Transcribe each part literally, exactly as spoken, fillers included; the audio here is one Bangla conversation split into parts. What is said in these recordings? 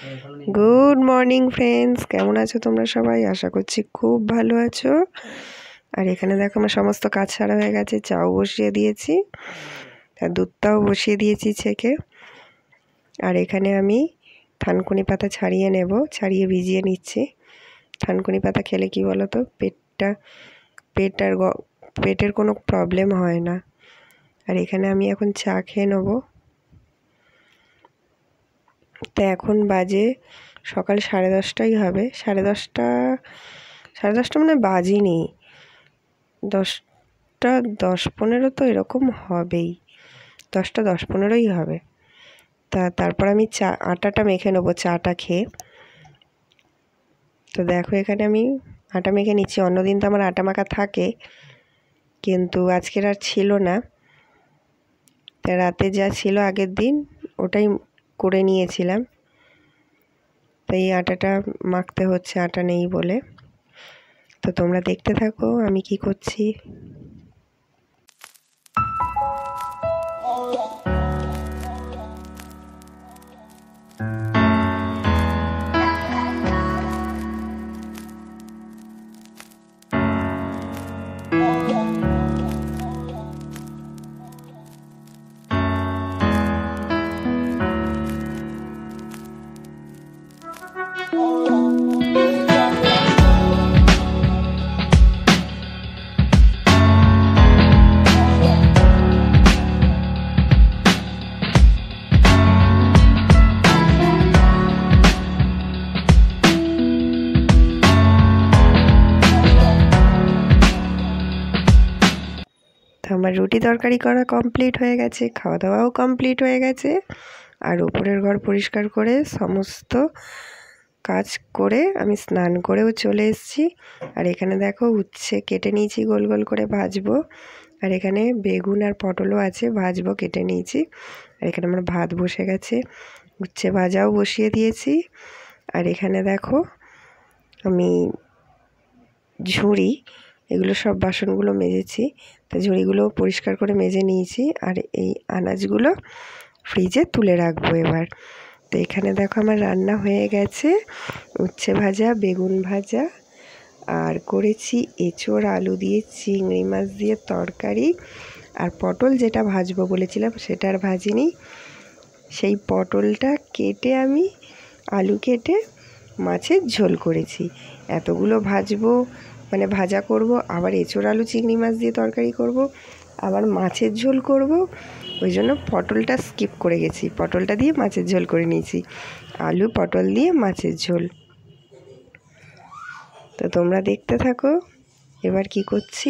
গুড মর্নিং ফ্রেন্ডস, কেমন আছো তোমরা সবাই? আশা করছি খুব ভালো আছো। আর এখানে দেখো আমার সমস্ত কাজ সারা হয়ে গেছে, চাও বসিয়ে দিয়েছি, আর দুধটাও বসিয়ে দিয়েছি ছেঁকে। আর এখানে আমি থানকুনি পাতা ছাড়িয়ে নেব, ছাড়িয়ে ভিজিয়ে নিচ্ছি। থানকুনি পাতা খেলে কি বলো তো, পেটটা পেট আর পেটের কোনো প্রবলেম হয় না। আর এখানে আমি এখন চা খেয়ে নেবো। তো এখন বাজে সকাল সাড়ে দশটাই হবে, সাড়ে দশটা সাড়ে দশটা মানে বাজেনি, দশটা দশ পনেরো তো এরকম হবেই, দশটা দশ পনেরোই হবে। তা তারপর আমি চা আটাটা মেখে নেবো চাটা খেয়ে। তো দেখো এখানে আমি আটা মেখে নিচ্ছি। অন্যদিন তো আমার আটা মাখা থাকে, কিন্তু আজকের আর ছিল না। তা রাতে যা ছিল আগের দিন ওটাই করে নিয়েছিলাম। তো এই আটাটা মাখতে হচ্ছে, আটা নেই বলে। তো তোমরা দেখতে থাকো আমি কি করছি। আমার রুটি তরকারি করা কমপ্লিট হয়ে গেছে, খাওয়া দাওয়াও কমপ্লিট হয়ে গেছে। আর উপরের ঘর পরিষ্কার করে সমস্ত কাজ করে আমি স্নান করেও চলে এসেছি। আর এখানে দেখো উচ্ছে কেটে নিয়েছি, গোল গোল করে ভাজবো। আর এখানে বেগুন আর পটলও আছে, ভাজবো, কেটে নিয়েছি। আর এখানে আমার ভাত বসে গেছে, উচ্ছে ভাজাও বসিয়ে দিয়েছি। আর এখানে দেখো আমি ঝুড়ি এগুলো সব বাসনগুলো মেজেছি, তো ঝুড়িগুলো পরিষ্কার করে মেজে নিয়েছি। আর এই আনাজগুলো ফ্রিজে তুলে রাখবো এবার। তো এখানে দেখো আমার রান্না হয়ে গেছে, উচ্ছে ভাজা, বেগুন ভাজা, আর করেছি এঁচোড় আলু দিয়ে চিংড়ি মাছ দিয়ে তরকারি। আর পটল যেটা ভাজবো বলেছিলাম সেটা আর ভাজিনি, সেই পটলটা কেটে আমি আলু কেটে মাছের ঝোল করেছি। এতগুলো ভাজবো মানে ভাজা করব, আবার এঁচোড় আলু চিংড়ি মাছ দিয়ে তরকারি করব, আবার মাছের ঝোল করব, ওই জন্য পটলটা স্কিপ করে গেছি, পটলটা দিয়ে মাছের ঝোল করে নিয়েছি। আলু পটল দিয়ে মাছের ঝোল। তো তোমরা দেখতে থাকো এবার কি করছি।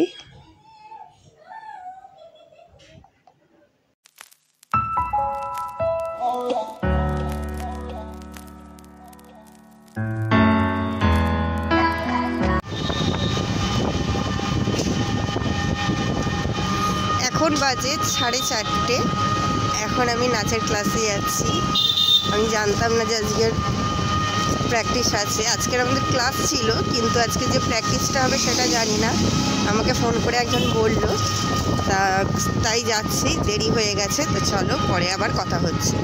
এখন বাজে সাড়ে চারটে, এখন আমি নাচের ক্লাসে যাচ্ছি। আমি জানতাম না যে আজকের প্র্যাকটিস আছে, আজকের আমাদের ক্লাস ছিল, কিন্তু আজকে যে প্র্যাকটিসটা হবে সেটা জানি না। আমাকে ফোন করে একজন বলল, তা তাই যাচ্ছি, দেরি হয়ে গেছে। তো চলো পরে আবার কথা হচ্ছে।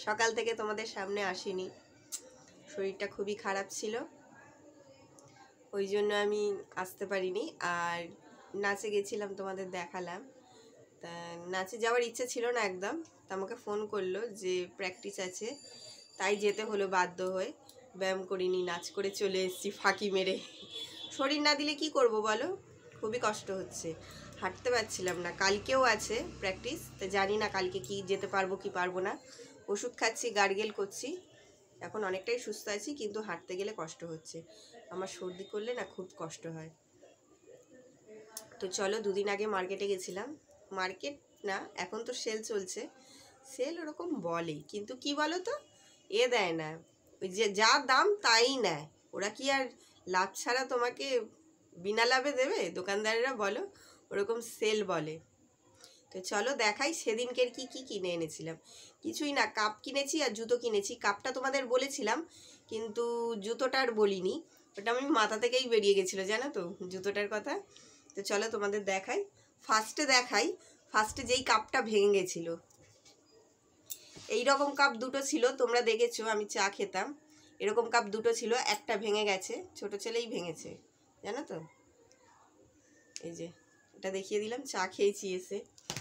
সকাল থেকে তোমাদের সামনে আসিনি, শরীরটা খুবই খারাপ ছিল, ওই জন্য আমি আসতে পারিনি। আর নাচে গেছিলাম, তোমাদের দেখালাম। তা নাচে যাওয়ার ইচ্ছে ছিল না একদম, তা আমাকে ফোন করলো যে প্র্যাকটিস আছে, তাই যেতে হলো বাধ্য হয়ে। ব্যায়াম করিনি, নাচ করে চলে এসেছি ফাঁকি মেরে। শরীর না দিলে কি করব বলো, খুবই কষ্ট হচ্ছে, হাঁটতে পারছিলাম না। কালকেও আছে প্র্যাকটিস, তো জানি না কালকে কি যেতে পারবো কি পারবো না। ওষুধ খাচ্ছি, গার্গেল করছি, এখন অনেকটাই সুস্থ আছি, কিন্তু হাঁটতে গেলে কষ্ট হচ্ছে। আমার সর্দি করলে না খুব কষ্ট হয়। তো চলো, দুদিন আগে মার্কেটে গেছিলাম। মার্কেট না, এখন তো সেল চলছে, সেল ওরকম বলে, কিন্তু কি বলো তো, এ দেয় না, ওই যে যা দাম তাই নেয়। ওরা কি আর লাভ ছাড়া তোমাকে বিনা লাভে দেবে? দোকানদারেরা বলো, ওরকম সেল বলে। তো চলো দেখাই সেদিনকের কি কি কিনে এনেছিলাম। কিছুই না, কাপ কিনেছি আর জুতো কিনেছি। কাপটা তোমাদের বলেছিলাম, কিন্তু জুতোটা আর বলিনি, ওটা আমি মাথা থেকেই বেরিয়ে গেছিলো জানো তো জুতোটার কথা। তো চলো তোমাদের দেখাই। ফার্স্টে দেখাই, ফার্স্টে যেই কাপটা ভেঙে গেছিলো, এই রকম কাপ দুটো ছিল, তোমরা দেখেছো আমি চা খেতাম, এরকম কাপ দুটো ছিল, একটা ভেঙে গেছে, ছোট ছেলেই ভেঙেছে জানো তো। এই যে এটা দেখিয়ে দিলাম, চা খেয়েছি এসে।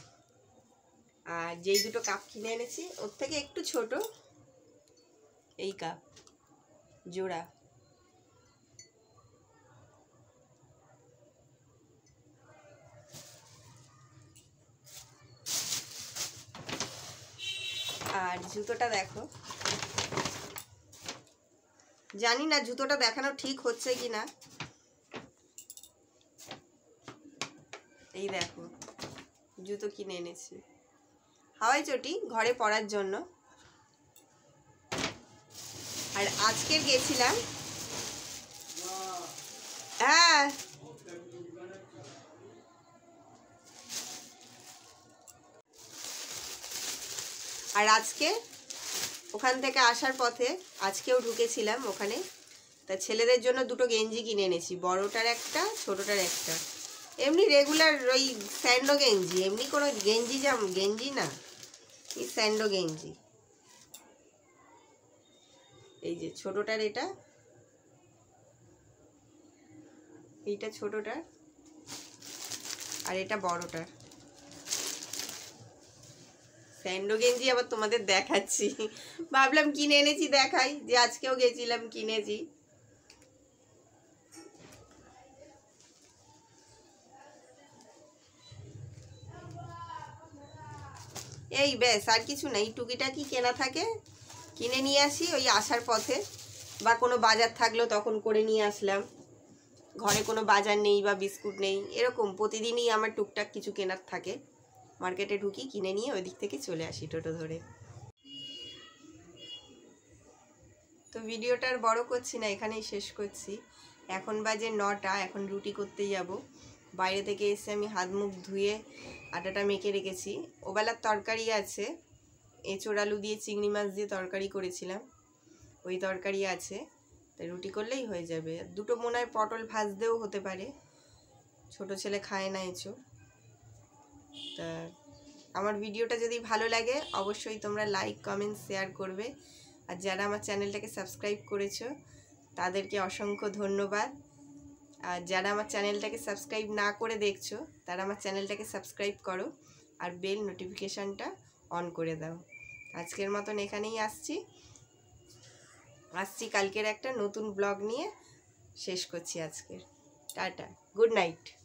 আর যেই দুটো কাপ কিনে এনেছি ওর থেকে একটু ছোট এই কাপ জোড়া, আর জুতোটা দেখো, জানি না জুতোটা দেখানো ঠিক হচ্ছে কি না। এই দেখো জুতো কিনে এনেছি, হাওয়াই চটি ঘরে পরার জন্য। আর আজকের গেছিলাম, হ্যাঁ আর আজকে ওখান থেকে আসার পথে আজকেও ঢুকেছিলাম ওখানে, তা ছেলেদের জন্য দুটো গেঞ্জি কিনে এনেছি, বড়টার একটা ছোটোটার একটা। এমনি রেগুলার ওই স্যান্ডো গেঞ্জি, এমনি কোনো গেঞ্জি জাম গেঞ্জি না, এই স্যান্ডো গেঞ্জি। এই যে ছোটোটার এটা, এইটা ছোটোটার, আর এটা বড়টার। স্যান্ডো গেঞ্জি আবার তোমাদের দেখাচ্ছি, ভাবলাম কিনে এনেছি দেখাই, যে আজকেও গেছিলাম কিনেছি। এই ব্যাস, আর কিছু না, এই টুকিটাকি কেনা থাকে, কিনে নিয়ে আসি ওই আসার পথে, বা কোনো বাজার থাকলো তখন করে নিয়ে আসলাম। ঘরে কোনো বাজার নেই বা বিস্কুট নেই, এরকম প্রতিদিনই আমার টুকটাক কিছু কেনার থাকে, মার্কেটে ঢুকি, কিনে নিয়ে ওই দিক থেকে চলে আসি টোটো ধরে। তো ভিডিওটা আর বড় করছি না, এখানেই শেষ করছি। এখন বাজে নটা, এখন রুটি করতে যাব। বাইরে থেকে এসে আমি হাত মুখ ধুয়ে আটাটা মেখে রেখেছি। ওবেলার তরকারি আছে, এঁচোড় আলু দিয়ে চিংড়ি মাছ দিয়ে তরকারি করেছিলাম, ওই তরকারি আছে, তাই রুটি করলেই হয়ে যাবে। দুটো মনে হয় পটল ভাজতেও হতে পারে, ছোট ছেলে খায় না এঁচোড়। তা আমার ভিডিওটা যদি ভালো লাগে অবশ্যই তোমরা লাইক কমেন্ট শেয়ার করবে। আর যারা আমার চ্যানেলটাকে সাবস্ক্রাইব করেছো তাদেরকে অসংখ্য ধন্যবাদ। আর যারা আমার চ্যানেলটাকে সাবস্ক্রাইব না করে দেখছো তারা আমার চ্যানেলটাকে সাবস্ক্রাইব করো, আর বেল নোটিফিকেশানটা অন করে দাও। আজকের মতন এখানেই আসছি আসছি কালকের একটা নতুন ব্লগ নিয়ে শেষ করছি আজকের। Tata, good night.